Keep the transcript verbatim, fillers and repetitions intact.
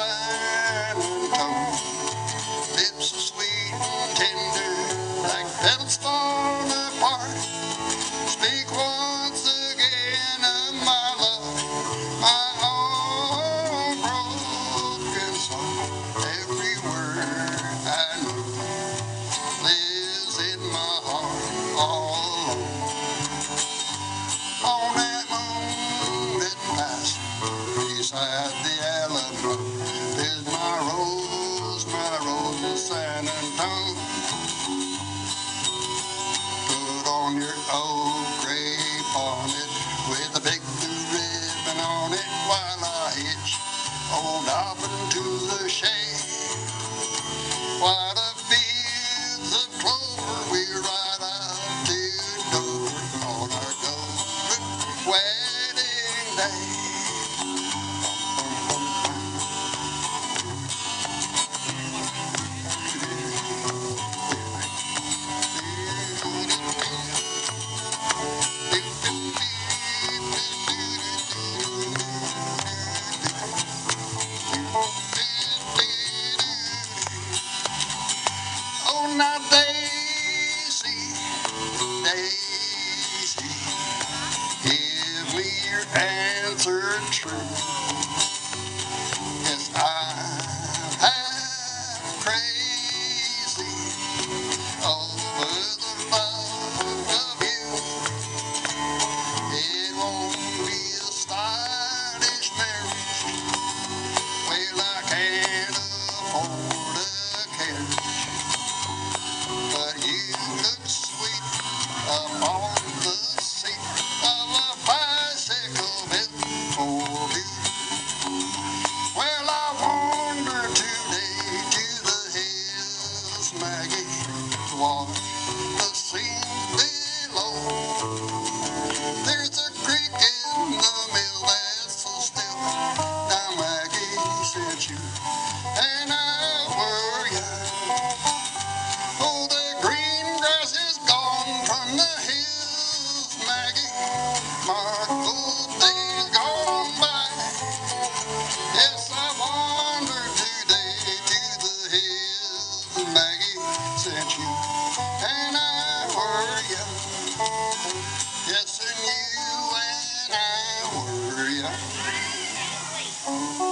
silent tone, lips so sweet and tender, like petals torn apart. Speak once again of my love, my own broken song. Every word I know lives in my heart all alone. On that moonlit pass beside the Alamo, there's my rose, my rose of San Antonio. Put on your old gray bonnet with a big blue ribbon on it while I hitch old Dobbin to the shade. While the fields of clover we ride out to Dover on our golden wedding day. Oh, now Daisy, Daisy, give me your answer true. Yes, I'm half crazy over the love of you. It won't be a stylish marriage. Well, I can't afford a carriage, but you look sweet upon the seat of a bicycle built for you. Well, I wander today to the hills, Maggie, to watch the scene below. There's a creek in the mill that's so still. Now Maggie sent you, and I were young. Oh, the green grass is gone from the hills, Maggie. Mark those days gone by. Yes, I wander today to the hills, Maggie sent you, and I were young. Yes, and you and I were young.